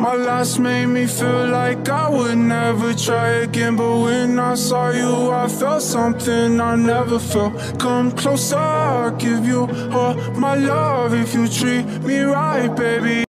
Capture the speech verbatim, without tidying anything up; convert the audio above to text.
My last made me feel like I would never try again, but when I saw you I felt something I never felt. Come closer, I'll give you all my love if you treat me right, baby.